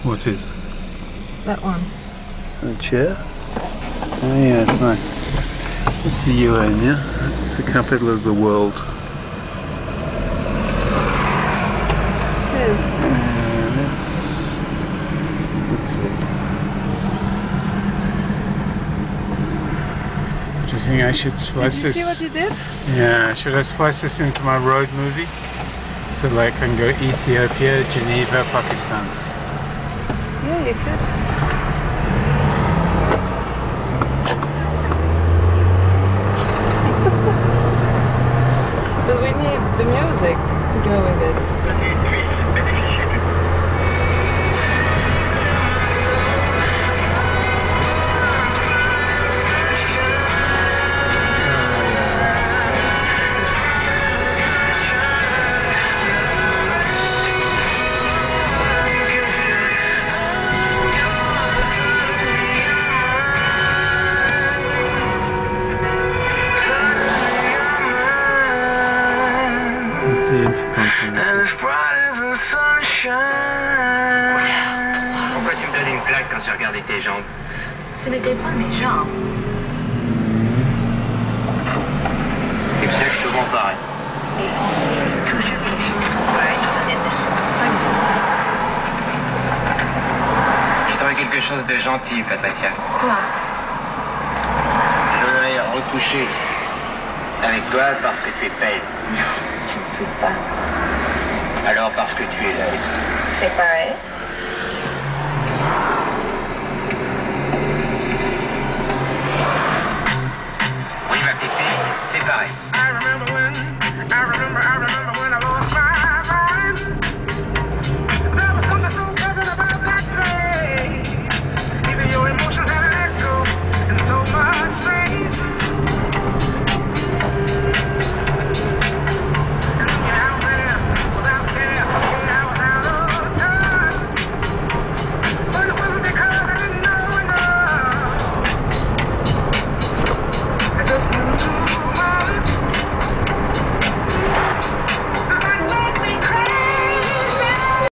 What is? That one. A chair? Oh yeah, it's nice. It's the UN, yeah? It's the capital of the world. It is. That's it. Do you think I should splice this? Did you see what you did? Yeah, should I splice this into my road movie? So like I can go Ethiopia, Geneva, Pakistan. Yeah, you could. But we need the music to go with it. It's the Intercontinental. Pourquoi tu me donnes une claque quand j'ai regardé tes jambes? Ce n'était pas mes jambes. Tu sais que je te mens pareil. Et on sait toujours que les choses sont pareilles et ne sont pas Je t'aurais quelque chose de gentil, Patricia. Quoi? Je voudrais recoucher avec toi parce que tu es belle. Non, je ne suis pas. Alors parce que tu es laide. C'est pareil. Oui, ma petite fille, c'est pareil. I remember